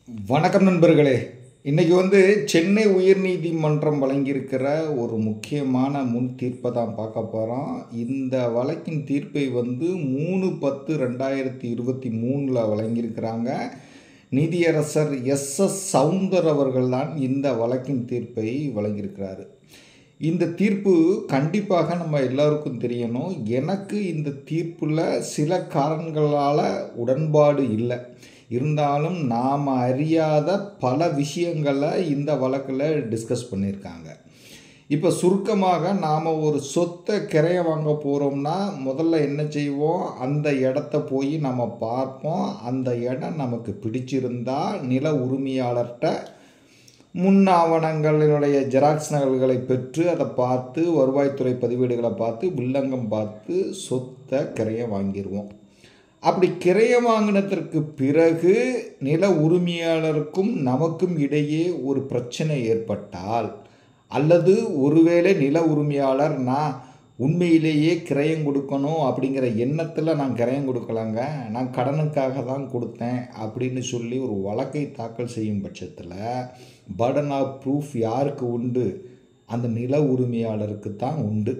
வணக்கம் நண்பர்களே. இன்றைக்கி சென்னை உயர்நீதிமன்றம் வழங்கியிருக்கிற ஒரு முக்கியமான முன் தீர்ப்பை தான் பார்க்க போகிறோம். இந்த வழக்கின் தீர்ப்பை 3/10/2023 வழங்கியிருக்கிறாங்க. நீதியரசர் எஸ்.எஸ். சவுந்தர் அவர்கள் தான் இந்த வழக்கின் தீர்ப்பை வழங்கியிருக்கிறாரு. இந்த தீர்ப்பு கண்டிப்பாக நம்ம எல்லாருக்கும் தெரியணும். எனக்கு இந்த தீர்ப்பில் சில காரணங்களால் உடன்பாடு இல்லை. இருந்தாலும் நாம் அறியாத பல விஷயங்களை இந்த வழக்கில் டிஸ்கஸ் பண்ணியிருக்காங்க. இப்போ சுருக்கமாக நாம் ஒரு சொத்தை கிரைய வாங்க போகிறோம்னா முதல்ல என்ன செய்வோம், அந்த இடத்த போய் நம்ம பார்ப்போம். அந்த இடம் நமக்கு பிடிச்சிருந்தா நில உரிமையாளர்கிட்ட முன் ஆவணங்களினுடைய ஜெராக்ஸ் நகல்களை பெற்று அதை பார்த்து வருவாய்த்துறை பதிவேடுகளை பார்த்து வில்லங்கம் பார்த்து சொத்தை கிரைய வாங்கிடுவோம். அப்படி கிரைய வாங்கினதற்கு பிறகு நில உரிமையாளருக்கும் நமக்கும் இடையே ஒரு பிரச்சனை ஏற்பட்டால், அல்லது ஒருவேளை நில உரிமையாளர் நான் உண்மையிலேயே கிரயம் கொடுக்கணும் அப்படிங்கிற எண்ணத்தில் நான் கிரயம் கொடுக்கலாங்க, நான் கடனுக்காக தான் கொடுத்தேன் அப்படின்னு சொல்லி ஒரு வழக்கை தாக்கல் செய்யும் பட்சத்தில் பர்டன் ஆஃப் ப்ரூஃப் யாருக்கு உண்டு? அந்த நில உரிமையாளருக்கு தான் உண்டு.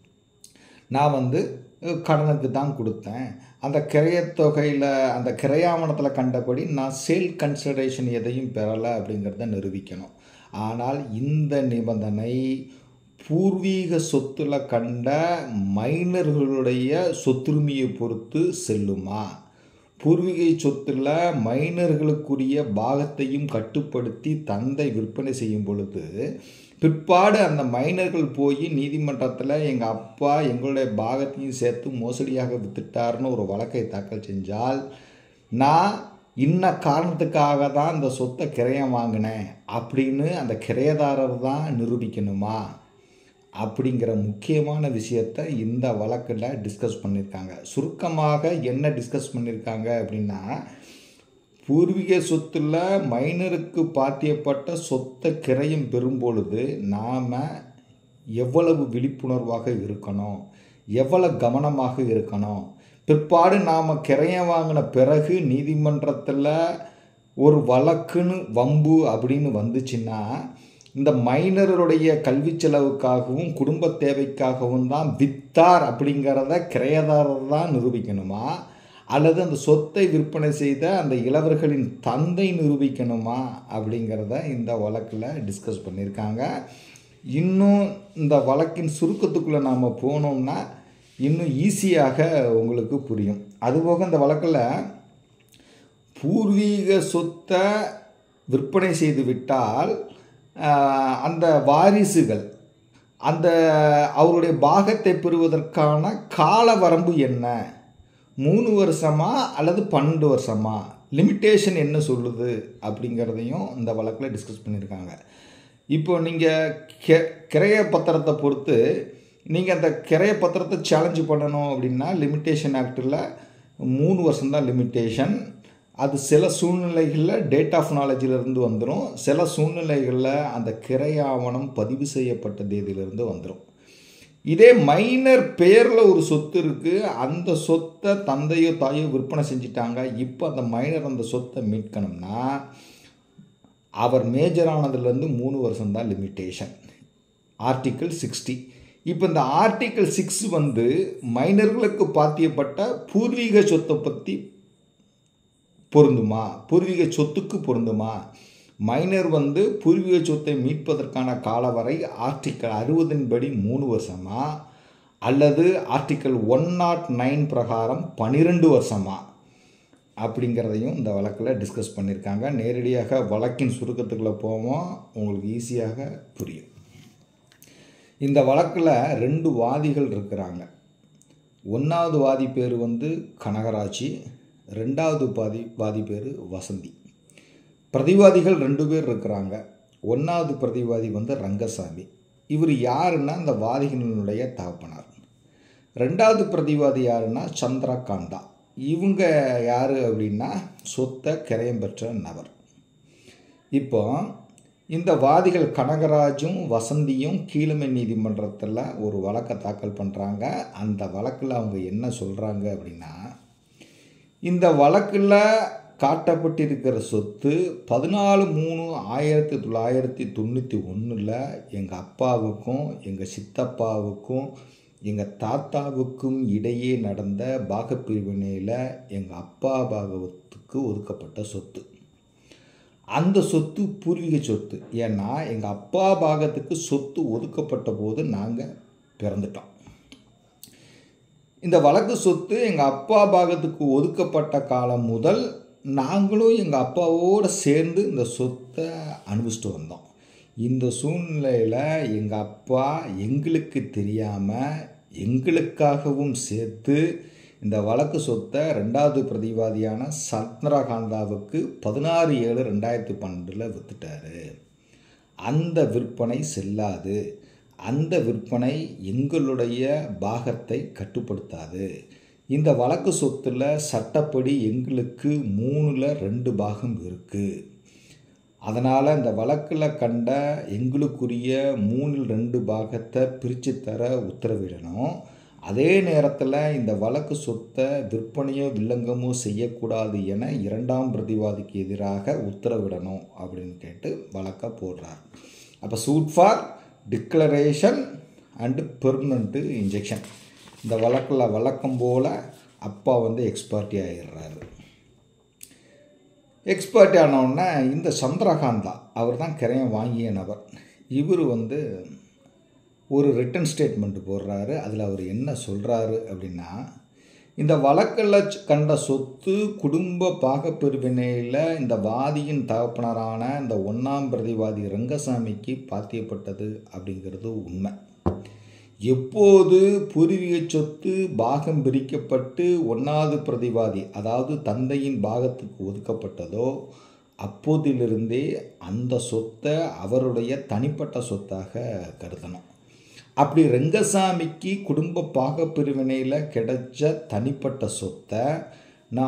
நான் கடனுக்கு தான் கொடுத்தேன், அந்த கிரயத்தொகையில் அந்த கிரையாவணத்தில் கண்டபடி நான் சேல் கன்சிடரேஷன் எதையும் பெறலை அப்படிங்கிறத நிரூபிக்கணும். ஆனால் இந்த நிபந்தனை பூர்வீக சொத்துல கண்ட மைனர்களுடைய சொத்துரிமையை பொறுத்து செல்லுமா? பூர்வீக சொத்தில் மைனர்களுக்குரிய பாகத்தையும் கட்டுப்படுத்தி தந்தை விற்பனை செய்யும் பொழுது பிற்பாடு அந்த மைனர்கள் போய் நீதிமன்றத்தில் எங்கள் அப்பா எங்களுடைய பாகத்தையும் சேர்த்து மோசடியாக வித்துட்டார்னு ஒரு வழக்கை தாக்கல் செஞ்சால், நான் இன்ன காரணத்துக்காக தான் அந்த சொத்தை கிரயம் வாங்கினேன் அப்படின்னு அந்த கிரையதாரர் தான் நிரூபிக்கணுமா? அப்படிங்கிற முக்கியமான விஷயத்தை இந்த வழக்கில் டிஸ்கஸ் பண்ணியிருக்காங்க. சுருக்கமாக என்ன டிஸ்கஸ் பண்ணியிருக்காங்க அப்படின்னா, பூர்வீக சொத்தில் மைனருக்கு பாத்தியப்பட்ட சொத்தை கிரயம் பெறும்பொழுது நாம் எவ்வளவு விழிப்புணர்வாக இருக்கணும், எவ்வளவு கவனமாக இருக்கணும். பிற்பாடு நாம் கிரயம் வாங்கின பிறகு நீதிமன்றத்தில் ஒரு வழக்குன்னு வம்பு அப்படின்னு வந்துச்சுன்னா, இந்த மைனருடைய கல்வி செலவுக்காகவும் குடும்ப தேவைக்காகவும் தான் வித்தார் அப்படிங்கிறத கிரையதாரர் தான் நிரூபிக்கணுமா, அல்லது அந்த சொத்தை விற்பனை செய்த அந்த இளவர்களின் தந்தை நிரூபிக்கணுமா அப்படிங்கிறத இந்த வழக்கில் டிஸ்கஸ் பண்ணியிருக்காங்க. இன்னும் இந்த வழக்கின் சுருக்கத்துக்குள்ளே நாம் போனோம்னா இன்னும் ஈஸியாக உங்களுக்கு புரியும். அதுபோக இந்த வழக்கில் பூர்வீக சொத்தை விற்பனை செய்து விட்டால் அந்த வாரிசுகள் அந்த அவருடைய பாகத்தை பெறுவதற்கான கால வரம்பு என்ன? 3 வருஷமா அல்லது 12 வருஷமா? லிமிட்டேஷன் என்ன சொல்லுது அப்படிங்கிறதையும் இந்த வழக்கில் டிஸ்கஸ் பண்ணியிருக்காங்க. இப்போ நீங்கள் கிரைய பத்திரத்தை பொறுத்து நீங்கள் அந்த கிரைய பத்திரத்தை சேலஞ்சு பண்ணணும் அப்படின்னா லிமிட்டேஷன் ஆக்டில் 3 வருஷம்தான் லிமிட்டேஷன். அது சில சூழ்நிலைகளில் டேட் ஆஃப் நாலேஜிலிருந்து வந்துடும், சில சூழ்நிலைகளில் அந்த கிரையாவணம் பதிவு செய்யப்பட்ட தேதியிலிருந்து வந்துடும். இதே மைனர் பெயரில் ஒரு சொத்து இருக்குது, அந்த சொத்தை தந்தையோ தாயோ விற்பனை செஞ்சிட்டாங்க. இப்போ அந்த மைனர் அந்த சொத்தை மீட்கணும்னா அவர் மேஜர் ஆனதுலேருந்து 3 வருஷம்தான் லிமிட்டேஷன். ஆர்டிக்கிள் 60. இப்போ இந்த ஆர்டிக்கிள் 6 மைனர்களுக்கு பாத்தியப்பட்ட பூர்வீக சொத்தை பற்றி பொருந்துமா, பூர்வீக சொத்துக்கு பொருந்துமா? மைனர் பூர்வீக சொத்தை மீட்பதற்கான காலவரை ஆர்டிக்கிள் 60 படி 3 வருஷமா, அல்லது ஆர்டிக்கிள் 109 பிரகாரம் 12 வருஷமா அப்படிங்கிறதையும் இந்த வழக்கில் டிஸ்கஸ் பண்ணியிருக்காங்க. நேரடியாக வழக்கின் சுருக்கத்துக்குள்ளே போவோம், உங்களுக்கு ஈஸியாக புரியும். இந்த வழக்கில் 2 வாதிகள் இருக்கிறாங்க. 1வது வாதி பேர் கனகராட்சி, 2வது வாதி பேர் வசந்தி. பிரதிவாதிகள் 2 பேர் இருக்கிறாங்க. 1வது பிரதிவாதி ரங்கசாமி. இவர் யாருன்னா இந்த வாதிகளினுடைய தகப்பனார். 2வது பிரதிவாதி யாருன்னா சந்திரகாந்தா. இவங்க யார் அப்படின்னா சொத்தை கிரயம் பெற்ற நபர். இப்போ இந்த வாதிகள் கனகராஜும் வசந்தியும் கீழமை நீதிமன்றத்தில் ஒரு வழக்கை தாக்கல் பண்ணுறாங்க. அந்த வழக்கில் அவங்க என்ன சொல்கிறாங்க அப்படின்னா, இந்த வழக்கில் காட்டப்பட்டிருக்கிற சொத்து 14/3/1991 எங்கள் அப்பாவுக்கும் எங்கள் சித்தப்பாவுக்கும் எங்கள் தாத்தாவுக்கும் இடையே நடந்த பாகப்பிரிவினையில் எங்கள் அப்பா பாகத்துக்கு ஒதுக்கப்பட்ட சொத்து. அந்த சொத்து பூர்வீக சொத்து. ஏன்னா எங்கள் அப்பா பாகத்துக்கு சொத்து ஒதுக்கப்பட்ட போது நாங்கள் பிறந்துட்டோம். இந்த வழக்கு சொத்து எங்கள் அப்பா பாகத்துக்கு ஒதுக்கப்பட்ட காலம் முதல் நாங்களும் எங்கள் அப்பாவோடு சேர்ந்து இந்த சொத்தை அனுபவிச்சுட்டு வந்தோம். இந்த சூழ்நிலையில் எங்கள் அப்பா எங்களுக்கு தெரியாமல் எங்களுக்காகவும் சேர்த்து இந்த வழக்கு சொத்தை 2வது பிரதிவாதியான சந்திரகாந்தாவுக்கு 16/7/2012 விற்றுட்டாரு. அந்த விற்பனை செல்லாது. அந்த விற்பனை எங்களுடைய பாகத்தை கட்டுப்படுத்தாது. இந்த வழக்கு சொத்தில் சட்டப்படி எங்களுக்கு 3/2 பாகம் இருக்குது. அதனால் இந்த வழக்கில் கண்ட எங்களுக்குரிய 3/2 பாகத்தை பிரித்து தர உத்தரவிடணும். அதே நேரத்தில் இந்த வழக்கு சொத்தை விற்பனையோ வில்லங்கமோ செய்யக்கூடாது என 2ஆம் பிரதிவாதிக்கு எதிராக உத்தரவிடணும் அப்படின்னு கேட்டு வழக்கை போடுறார். அப்போ suit for declaration and permanent injunction. இந்த வழக்கில் வழக்கம் போல் அப்பா எக்ஸ்பர்ட்டி ஆகிடுறாரு. எக்ஸ்பர்ட்டி ஆனவுடனே இந்த சந்திரகாந்தா அவர் தான் கிரையம் வாங்கிய நபர். இவர் ஒரு ரிட்டன் ஸ்டேட்மெண்ட் போடுறாரு. அதில் அவர் என்ன சொல்கிறாரு அப்படின்னா, இந்த வழக்கில் கண்ட சொத்து குடும்ப பாகப்பிரிவினையில் இந்த வாதியின் தகப்பனரான இந்த 1ஆம் பிரதிவாதி ரங்கசாமிக்கு பாத்தியப்பட்டது அப்படிங்கிறது உண்மை. எப்போது பூர்வீக சொத்து பாகம் பிரிக்கப்பட்டு 1வது பிரதிவாதி அதாவது தந்தையின் பாகத்துக்கு ஒதுக்கப்பட்டதோ அப்போதிலிருந்தே அந்த சொத்தை அவருடைய தனிப்பட்ட சொத்தாக கருதணும். அப்படி ரங்கசாமிக்கு குடும்ப பாகப்பிரிவினையில் கிடைச்ச தனிப்பட்ட சொத்தை நான்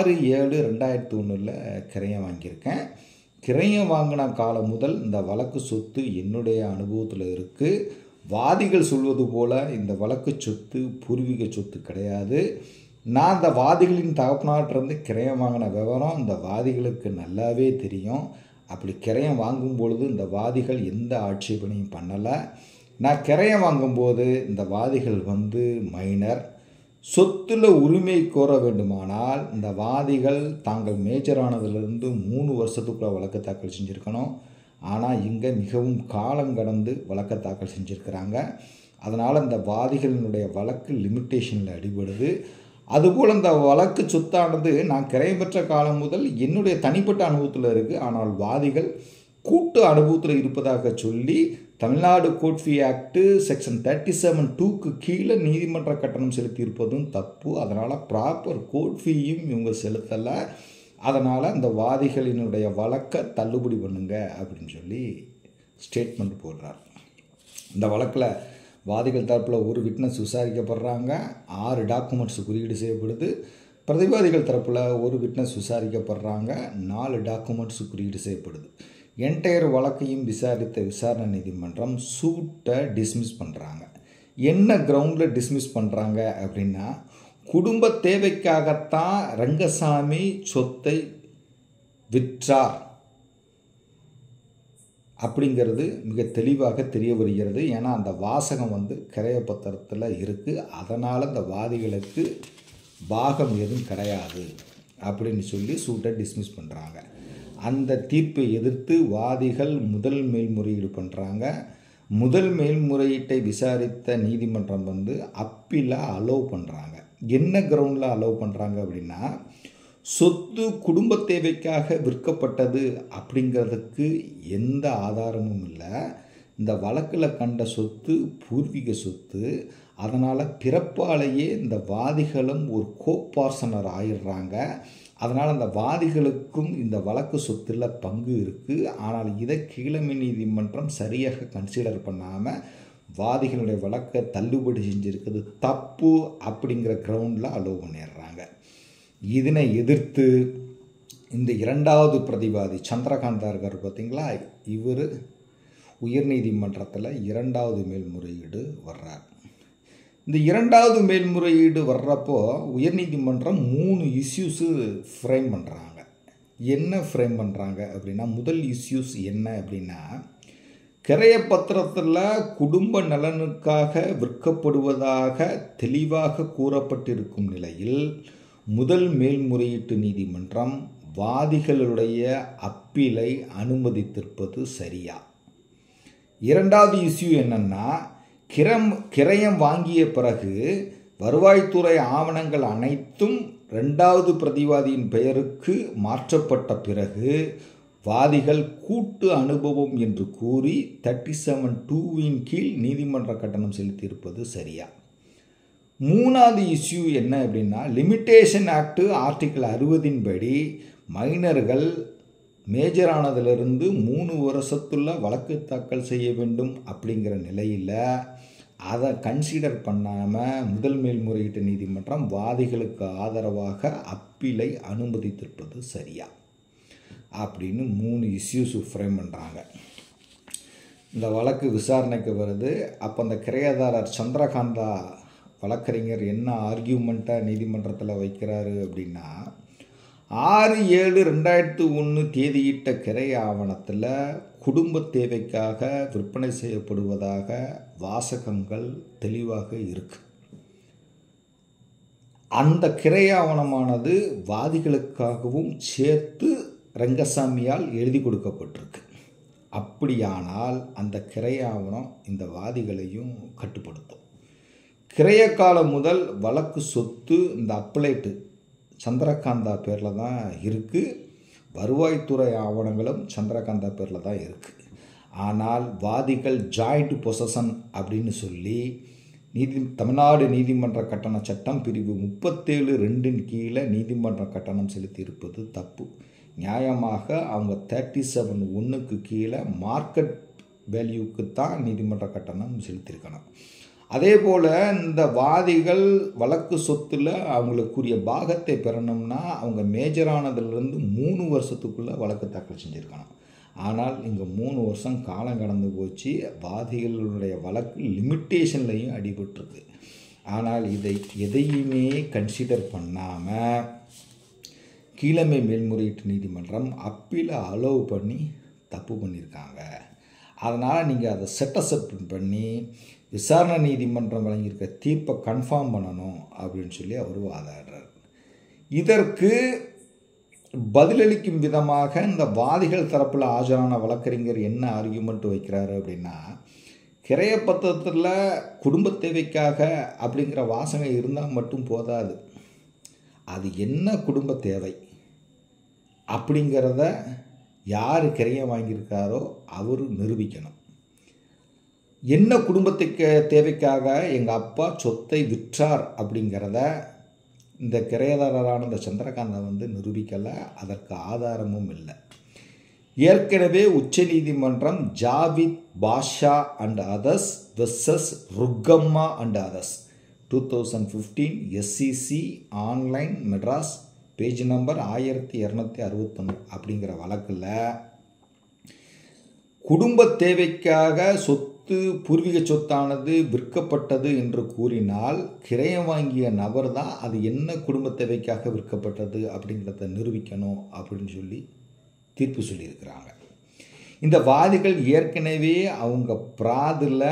6/7/2001 கிரையம் வாங்கியிருக்கேன். கிரையம் வாங்கின காலம் முதல் இந்த வழக்கு சொத்து என்னுடைய அனுபவத்தில் இருக்குது. வாதிகள் சொல்வது போல் இந்த வழக்கு சொத்து பூர்வீக சொத்து கிடையாது. நான் இந்த வாதிகளின் தகப்பனாட்டிருந்து கிரையம் வாங்கின விவரம் இந்த வாதிகளுக்கு நல்லாவே தெரியும். அப்படி கிரையம் வாங்கும் பொழுது இந்த வாதிகள் எந்த ஆட்சேபனையும் பண்ணலை. நான் கிரையம் வாங்கும்போது இந்த வாதிகள் மைனர். சொத்தில் உரிமை கோர வேண்டுமானால் இந்த வாதிகள் தாங்கள் மேஜரானதுலேருந்து 3 வருஷத்துக்குள்ளே வழக்கு தாக்கல் செஞ்சுருக்கணும். ஆனால் இங்கே மிகவும் காலம் கடந்து வழக்கை தாக்கல் செஞ்சுருக்கிறாங்க. அதனால் இந்த வாதிகளினுடைய வழக்கு லிமிட்டேஷனில் அடிபடுது. அதுபோல் இந்த வழக்கு சொத்தானது நான் கிரையம் பெற்ற காலம் முதல் என்னுடைய தனிப்பட்ட அனுபவத்தில் இருக்குது. ஆனால் வாதிகள் கூட்டு அனுபவத்தில் இருப்பதாக சொல்லி Tamil Nadu court fee act section 37(2)க்கு கீழே நீதிமன்ற கட்டணம் செலுத்தியிருப்பதும் தப்பு. அதனால் ப்ராப்பர் கோர்ட் ஃபீயும் இவங்க செலுத்தலை. அதனால் இந்த வாதிகளினுடைய வழக்கை தள்ளுபடி பண்ணுங்க அப்படின்னு சொல்லி ஸ்டேட்மெண்ட் போடுறார். இந்த வழக்கில் வாதிகள் தரப்பில் ஒரு விட்னஸ் விசாரிக்கப்படுறாங்க. 6 டாக்குமெண்ட்ஸ் குறியீடு செய்யப்படுது. பிரதிவாதிகள் தரப்பில் ஒரு விட்னஸ் விசாரிக்கப்படுறாங்க. 4 டாக்குமெண்ட்ஸ் குறியீடு செய்யப்படுது. என்டையர் வழக்கையும் விசாரித்த விசாரணை நீதிமன்றம் சூட்டை டிஸ்மிஸ் பண்ணுறாங்க. என்ன கிரவுண்டில் டிஸ்மிஸ் பண்ணுறாங்க அப்படின்னா, குடும்ப தேவைக்காகத்தான் ரங்கசாமி சொத்தை விற்றார் அப்படிங்கிறது மிக தெளிவாக தெரிய வருகிறது. ஏன்னா அந்த வாசகம் கிரைய பத்திரத்தில் இருக்குது. அதனால் இந்த வாதிகளுக்கு பாகம் எதுவும் கிடையாது அப்படின்னு சொல்லி சூட்டை டிஸ்மிஸ் பண்ணுறாங்க. அந்த தீர்ப்பை எதிர்த்து வாதிகள் முதல் மேல்முறையீடு பண்ணுறாங்க. முதல் மேல்முறையீட்டை விசாரித்த நீதிமன்றம் அப்பீலை அலோவ் பண்ணுறாங்க. என்ன கிரவுண்டில் அலோவ் பண்ணுறாங்க அப்படின்னா, சொத்து குடும்ப தேவைக்காக விற்கப்பட்டது அப்படிங்கிறதுக்கு எந்த ஆதாரமும் இல்லை. இந்த வழக்கில் கண்ட சொத்து பூர்வீக சொத்து. அதனால் பிறப்பாலேயே இந்த வாதிகளும் ஒரு கோபார்சனர் ஆயிடுறாங்க. அதனால் அந்த வாதிகளுக்கும் இந்த வழக்கு சொத்தில் பங்கு இருக்குது. ஆனால் இதை கீழமை நீதிமன்றம் சரியாக கன்சிடர் பண்ணாமல் வாதிகளுடைய வழக்கை தள்ளுபடி செஞ்சுருக்குது தப்பு அப்படிங்கிற கிரவுண்டில் அலோவ் பண்ணிடுறாங்க. இதனை எதிர்த்து இந்த 2வது பிரதிவாதி சந்திரகாந்தா இருக்கார் பார்த்தீங்களா, இவர் உயர்நீதிமன்றத்தில் 2வது மேல்முறையீடு வர்றார். இந்த 2வது மேல்முறையீடு வர்றப்போ உயர்நீதிமன்றம் 3 இஷ்யூஸு ஃப்ரேம் பண்ணுறாங்க. என்ன ஃப்ரேம் பண்ணுறாங்க அப்படின்னா, முதல் இஷ்யூஸ் என்ன அப்படின்னா, கிரயப்பத்திரத்தில் குடும்ப நலனுக்காக விற்கப்படுவதாக தெளிவாக கூறப்பட்டிருக்கும் நிலையில் முதல் மேல்முறையீட்டு நீதிமன்றம் வாதிகளுடைய அப்பீலை அனுமதித்திருப்பது சரியா? இரண்டாவது இஷ்யூ என்னன்னா, கிரயம் வாங்கிய பிறகு வருவாய்த்துறை ஆவணங்கள் அனைத்தும் இரண்டாவது பிரதிவாதியின் பெயருக்கு மாற்றப்பட்ட பிறகு வாதிகள் கூட்டு அனுபவம் என்று கூறி 37(2) கீழ் நீதிமன்ற கட்டணம் செலுத்தியிருப்பது சரியா? மூணாவது இஷ்யூ என்ன அப்படின்னா, லிமிட்டேஷன் ஆக்ட் ஆர்டிக்கிள் 60 படி மைனர்கள் மேஜரானதிலிருந்து 3 வருஷத்துள்ள வழக்கு தாக்கல் செய்ய வேண்டும் அப்படிங்கிற நிலையில் அதை கன்சிடர் பண்ணாமல் முதல் மேல்முறையீட்டு நீதிமன்றம் வாதிகளுக்கு ஆதரவாக அப்பீலை அனுமதித்திருப்பது சரியா அப்படின்னு 3 இஷ்யூஸ் ஃப்ரேம் பண்ணுறாங்க. இந்த வழக்கு விசாரணைக்கு வருது. அப்போ அந்த கிரையதாரர் சந்திரகாந்தா வழக்கறிஞர் என்ன ஆர்கியூமெண்ட்டாக நீதிமன்றத்தில் வைக்கிறாரு அப்படின்னா, 6/7/2001 தேதியிட்ட கிரைய ஆவணத்தில் குடும்ப தேவைக்காக விற்பனை செய்யப்படுவதாக வாசகங்கள் தெளிவாக இருக்கு. அந்த கிரைய ஆவணமானது வாதிகளுக்காகவும் சேர்த்து ரங்கசாமியால் எழுதி கொடுக்கப்பட்டிருக்கு. அப்படியானால் அந்த கிரைய ஆவணம் இந்த வாதிகளையும் கட்டுப்படுத்தும். கிரைய காலம் முதல் வழக்கு சொத்து இந்த அப்ளைட்டு சந்திரகாந்தா பேரில் தான் இருக்குது. வருவாய்த்துறை ஆவணங்களும் சந்திரகாந்தா பேரில் தான் இருக்குது. ஆனால் வாதிகள் ஜாயிண்ட் பொசஷன் அப்படின்னு சொல்லி தமிழ்நாடு நீதிமன்ற கட்டண சட்டம் பிரிவு 37(2) கீழே நீதிமன்ற கட்டணம் செலுத்தி இருப்பது தப்பு. நியாயமாக அவங்க 37(1) கீழே மார்க்கெட் வேல்யூக்கு தான் நீதிமன்ற கட்டணம் செலுத்தியிருக்கணும். அதே போல் இந்த வாதிகள் வழக்கு சொத்தில் அவங்களுக்குரிய பாகத்தை பெறணும்னா அவங்க மேஜரானதுலேருந்து 3 வருஷத்துக்குள்ளே வழக்கு தாக்கல் செஞ்சுருக்கணும். ஆனால் இங்கே 3 வருஷம் காலம் கடந்து போச்சு. வாதிகளுடைய வழக்கு லிமிட்டேஷன்லையும் அடிபட்டிருக்கு. ஆனால் இதை எதையுமே கன்சிடர் பண்ணாமல் கீழமை மேல்முறையீட்டு நீதிமன்றம் அப்பீலை அலோவ் பண்ணி தப்பு பண்ணியிருக்காங்க. அதனால் நீங்கள் அதை செட்டசெட் பண்ணி விசாரணை நீதிமன்றம் வழங்கியிருக்க தீர்ப்பை கன்ஃபார்ம் பண்ணணும் அப்படின்னு சொல்லி அவர் வாதாடுறார். இதற்கு பதிலளிக்கும் விதமாக இந்த வாதிகள் தரப்பில் ஆஜரான வழக்கறிஞர் என்ன ஆர்கியூமெண்ட் வைக்கிறாரு அப்படின்னா, கிரையப்பத்திரத்தில் குடும்ப தேவைக்காக அப்படிங்கிற வாசகம் இருந்தால் மட்டும் போதாது. அது என்ன குடும்ப தேவை அப்படிங்கிறத யார் கிரையம் வாங்கியிருக்காரோ அவர் நிரூபிக்கணும். என்ன குடும்பத்துக்கு தேவைக்காக எங்கள் அப்பா சொத்தை விற்றார் அப்படிங்கிறத இந்த கிரையதாரரான இந்த சந்திரகாந்தா நிரூபிக்கலை. அதற்கு ஆதாரமும் இல்லை. ஏற்கனவே உச்சநீதிமன்றம் Javid Basha and others versus Rukkamma and others 2015 SCC online Madras page number 1261 அப்படிங்கிற வழக்கில் குடும்ப தேவைக்காக சொத்து பூர்வீக சொத்தானது விற்கப்பட்டது என்று கூறினால் கிரயம் வாங்கிய நபர் தான் அது என்ன குடும்ப தேவைக்காக விற்கப்பட்டது அப்படிங்கிறத நிரூபிக்கணும் அப்படின்னு சொல்லி தீர்ப்பு சொல்லியிருக்கிறாங்க. இந்த வாதிகள் ஏற்கனவே அவங்க பிராதில்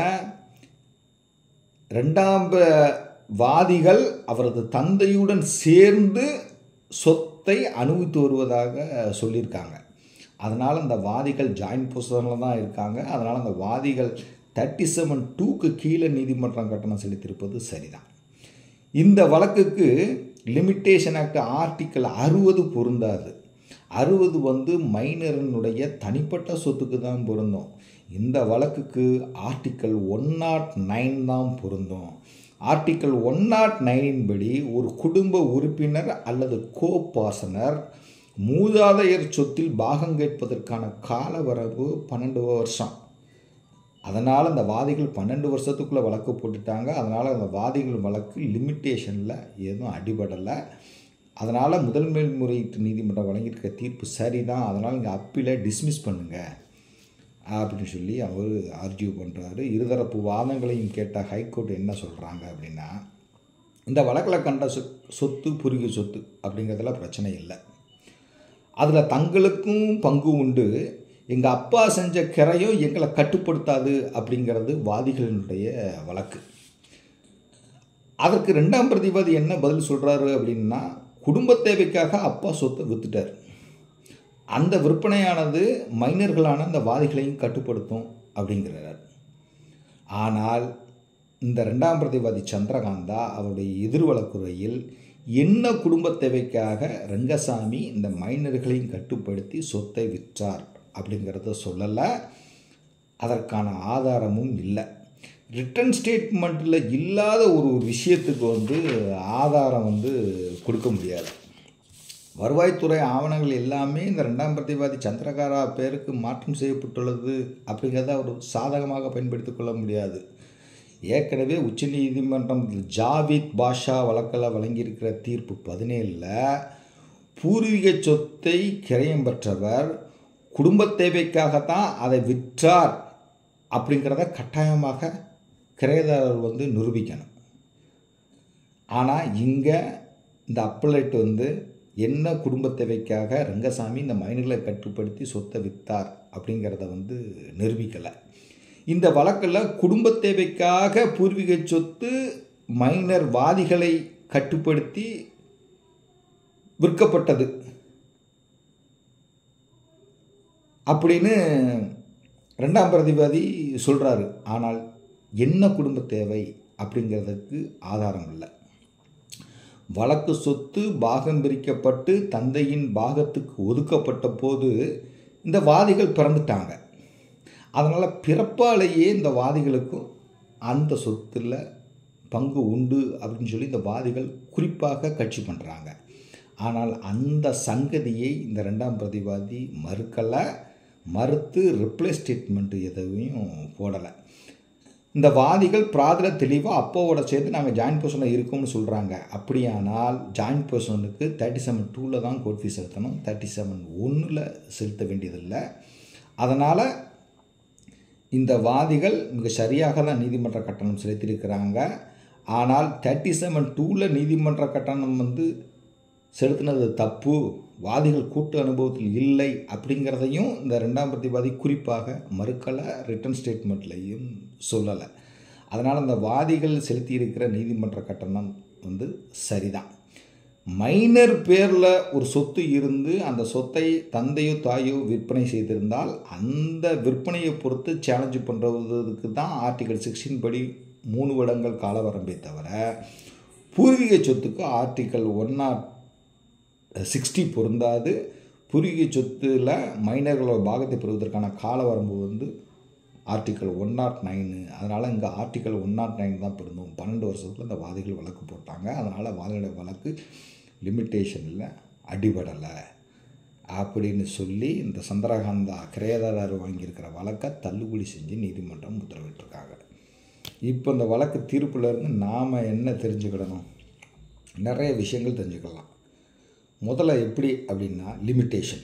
2ஆம் வாதிகள் அவரது தந்தையுடன் சேர்ந்து சொத்தை அனுபவித்து வருவதாக சொல்லியிருக்காங்க. அதனால் அந்த வாதிகள் ஜாயின்ட் பொசிஷனில் தான் இருக்காங்க. அதனால் அந்த வாதிகள் 37(2) கீழே நீதிமன்றம் கட்டணம் செலுத்தியிருப்பது சரிதான். இந்த வழக்குக்கு லிமிட்டேஷன் ஆக்ட் ஆர்டிக்கிள் 60 பொருந்தாது. 60 மைனரினுடைய தனிப்பட்ட சொத்துக்கு தான் பொருந்தும். இந்த வழக்குக்கு ஆர்டிக்கிள் 109 தான் பொருந்தும். ஆர்டிக்கிள் 109 படி ஒரு குடும்ப உறுப்பினர் அல்லது கோபாசனர் மூதாதையர் சொத்தில் பாகம் கேட்பதற்கான கால வரம்பு 12 வருஷம். அதனால் அந்த வாதிகள் 12 வருஷத்துக்குள்ளே வழக்கு போட்டுட்டாங்க. அதனால் அந்த வாதிகள் வழக்கு லிமிட்டேஷனில் எதுவும் அடிபடலை. அதனால் முதல் மேல்முறையீட்டு நீதிமன்றம் வழங்கியிருக்க தீர்ப்பு சரி தான். அதனால் இங்கே அப்பீலை டிஸ்மிஸ் பண்ணுங்கள் அப்படின்னு சொல்லி அவர் ஆர்கியூ பண்ணுறாரு. இருதரப்பு வாதங்களையும் கேட்ட ஹைகோர்ட் என்ன சொல்கிறாங்க அப்படின்னா, இந்த வழக்கில் கண்ட சொத்து பூர்வீக சொத்து அப்படிங்கிறதுல பிரச்சனை இல்லை. அதில் தங்களுக்கும் பங்கு உண்டு, எங்கள் அப்பா செஞ்ச கிரையும் எங்களை கட்டுப்படுத்தாது அப்படிங்கிறது வாதிகளினுடைய வழக்கு. அதற்கு ரெண்டாம் பிரதிவாதி என்ன பதில் சொல்கிறாரு அப்படின்னா, குடும்ப தேவைக்காக அப்பா சொத்தை விற்றுட்டார், அந்த விற்பனையானது மைனர்களான அந்த வாதிகளையும் கட்டுப்படுத்தும் அப்படிங்கிறார். ஆனால் இந்த ரெண்டாம் பிரதிவாதி சந்திரகாந்தா அவருடைய எதிர் வழக்குரையில் என்ன குடும்ப தேவைக்காக ரங்கசாமி இந்த மைனர்களையும் கட்டுப்படுத்தி சொத்தை விற்றார் அப்படிங்கிறத சொல்லலை, அதற்கான ஆதாரமும் இல்லை. ரிட்டன் ஸ்டேட்மெண்ட்டில் இல்லாத ஒரு விஷயத்துக்கு ஆதாரம் கொடுக்க முடியாது. வருவாய்த்துறை ஆவணங்கள் எல்லாமே இந்த ரெண்டாம் பிரதிவாதி சந்திரகாரா பேருக்கு மாற்றம் செய்யப்பட்டுள்ளது அப்படிங்கிறத அவர் சாதகமாக பயன்படுத்தி கொள்ள முடியாது. ஏற்கனவே உச்சநீதிமன்றம் ஜாவித் பாஷா வழக்கில் வழங்கியிருக்கிற தீர்ப்பு 17 பூர்வீக சொத்தை கிரயம் பெற்றவர் குடும்ப தேவைக்காகத்தான் அதை விற்றார் அப்படிங்கிறத கட்டாயமாக கிரயதாரர் நிரூபிக்கணும். ஆனால் இங்கே இந்த அப்பலேட் என்ன குடும்ப தேவைக்காக ரங்கசாமி இந்த மைனர்களை கட்டுப்படுத்தி சொத்தை விற்றார் அப்படிங்கிறத நிரூபிக்கலை. இந்த வழக்கில் குடும்ப தேவைக்காக பூர்வீக சொத்து மைனர் வாதிகளை கட்டுப்படுத்தி விற்கப்பட்டது அப்படின்னு ரெண்டாம் பிரதிவாதி சொல்கிறாரு. ஆனால் என்ன குடும்ப தேவை அப்படிங்கிறதுக்கு ஆதாரம் இல்லை. வழக்கு சொத்து பாகம் பிரிக்கப்பட்டு தந்தையின் பாகத்துக்கு ஒதுக்கப்பட்ட போது இந்த வாதிகள் பிறந்துட்டாங்க. அதனால் பிறப்பாலேயே இந்த வாதிகளுக்கும் அந்த சொத்தில் பங்கு உண்டு அப்படின்னு சொல்லி இந்த வாதிகள் குறிப்பாக கட்சி பண்ணுறாங்க. ஆனால் அந்த சங்கதியை இந்த ரெண்டாம் பிரதிவாதி மறுத்து ரிப்ளை ஸ்டேட்மெண்ட்டு எதுவும் போடலை. இந்த வாதிகள் பிராதில் தெளிவாக அப்பாவோட சேர்த்து நாங்கள் ஜாயின்ட் பொசிஷனில் இருக்கோம்னு சொல்கிறாங்க. அப்படியானால் ஜாயின்ட் பொசிஷனுக்கு 37(2) தான் கோர்ட் ஃபீஸ் செலுத்தணும், 37(1) செலுத்த வேண்டியதில்லை. அதனால் இந்த வாதிகள் மிக சரியாக தான் நீதிமன்ற கட்டணம் செலுத்தியிருக்கிறாங்க. ஆனால் 37(2) நீதிமன்ற கட்டணம் செலுத்தினது தப்பு, வாதிகள் கூட்டு அனுபவத்தில் இல்லை அப்படிங்கிறதையும் இந்த ரெண்டாம் பிரதிவாதி குறிப்பாக மறுக்கலை, ரிட்டன் ஸ்டேட்மெண்ட்லையும் சொல்லலை. அதனால் அந்த வாதிகள் செலுத்தியிருக்கிற நீதிமன்ற கட்டணம் சரிதான். மைனர் பேரில் ஒரு சொத்து இருந்து அந்த சொத்தை தந்தையோ தாயோ விற்பனை செய்திருந்தால் அந்த விற்பனையை பொறுத்து சேலஞ்சு பண்ணுறதுக்கு தான் ஆர்டிகல் 16 படி 3 வருடங்கள் காலவரம்பே தவிர, பூர்வீக சொத்துக்கு ஆர்டிகல் 160 பொருந்தாது. பூர்வீக சொத்தில் மைனர்களோட பாகத்தை பெறுவதற்கான கால வரம்பு ஆர்டிகல் 109. அதனால் இங்கே ஆர்டிகல் 109 தான் பொருந்தும். 12 வருஷத்தில் இந்த வாதிகள் வழக்கு போட்டாங்க. அதனால் வாதிகளுடைய வழக்கு லிமிட்டேஷனில் அடிபடலை அப்படின்னு சொல்லி இந்த சந்திரகாந்தா கிரயதாரர் வாங்கியிருக்கிற வழக்கை தள்ளுபடி செஞ்சு நீதிமன்றம் உத்தரவிட்டிருக்காங்க. இப்போ இந்த வழக்கு தீர்ப்புலேருந்து நாம் என்ன தெரிஞ்சுக்கிடணும்? நிறைய விஷயங்கள் தெரிஞ்சுக்கலாம். முதல்ல எப்படி அப்படின்னா, லிமிட்டேஷன்.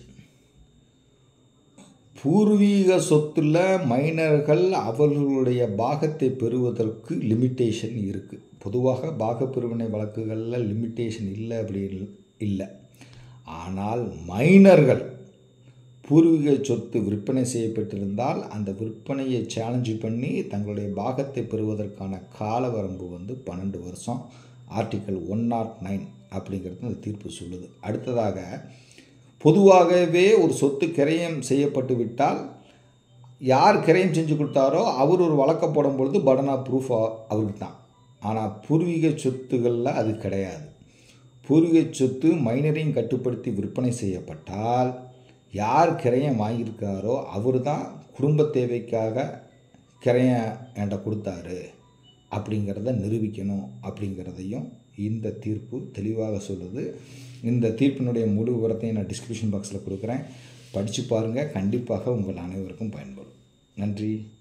பூர்வீக சொத்தில் மைனர்கள் அவர்களுடைய பாகத்தை பெறுவதற்கு லிமிட்டேஷன் இருக்குது. பொதுவாக பாகப்பிரிவினை வழக்குகளில் லிமிட்டேஷன் இல்லை அப்படி இல்லை. ஆனால் மைனர்கள் பூர்வீக சொத்து விற்பனை செய்யப்பட்டிருந்தால் அந்த விற்பனையை சேலஞ்சு பண்ணி தங்களுடைய பாகத்தை பெறுவதற்கான கால வரம்பு 12 வருஷம். ஆர்டிகல் 109 அப்படிங்கிறது அந்த தீர்ப்பு சொல்லுது. அடுத்ததாக, பொதுவாகவே ஒரு சொத்து கிரயம் செய்யப்பட்டு விட்டால் யார் கிரயம் செஞ்சு கொடுத்தாரோ அவர் ஒரு வழக்க போடும் பொழுது பர்டன் ஆஃப் ப்ரூஃப் அவருக்கு தான். ஆனால் பூர்வீக சொத்துகளில் அது கிடையாது. பூர்வீக சொத்து மைனரையும் கட்டுப்படுத்தி விற்பனை செய்யப்பட்டால் யார் கிரயம் வாங்கியிருக்காரோ அவர் தான் குடும்ப தேவைக்காக கிரயம் என்கிட்ட கொடுத்தாரு அப்படிங்கிறத நிரூபிக்கணும் அப்படிங்கிறதையும் இந்த தீர்ப்பு தெளிவாக சொல்லுது. இந்த தீர்ப்பினுடைய முழு விவரத்தையும் நான் டிஸ்கிரிப்ஷன் பாக்ஸில் கொடுக்குறேன், படித்து பாருங்கள். கண்டிப்பாக உங்கள் அனைவருக்கும் பயன்படும். நன்றி.